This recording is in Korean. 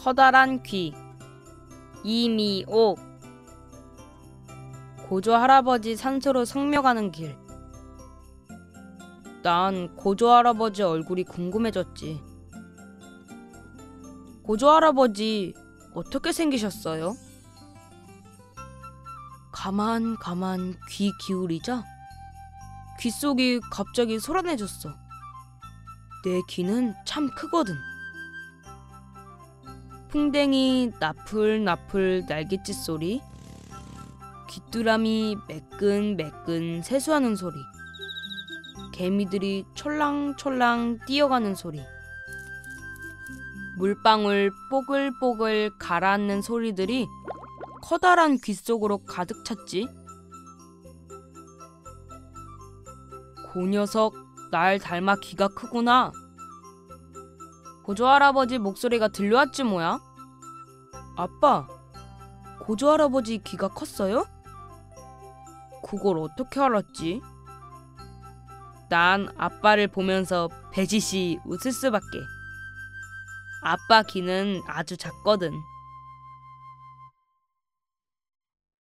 커다란 귀. 이미옥. 고조 할아버지 산소로 성묘 가는 길. 난 고조 할아버지 얼굴이 궁금해졌지. 고조 할아버지 어떻게 생기셨어요? 가만 귀 기울이자 귓속이 갑자기 소란해졌어. 내 귀는 참 크거든. 풍뎅이 나풀나풀 날갯짓 소리, 귀뚜라미 매끈매끈 세수하는 소리, 개미들이 촐랑촐랑 뛰어가는 소리, 물방울 뽀글뽀글 가라앉는 소리들이 커다란 귀 속으로 가득 찼지. 고 녀석 날 닮아 귀가 크구나. 고조 할아버지 목소리가 들려왔지 뭐야. 아빠, 고조 할아버지 귀가 컸어요? 그걸 어떻게 알았지? 난 아빠를 보면서 배시시 웃을 수밖에. 아빠 귀는 아주 작거든.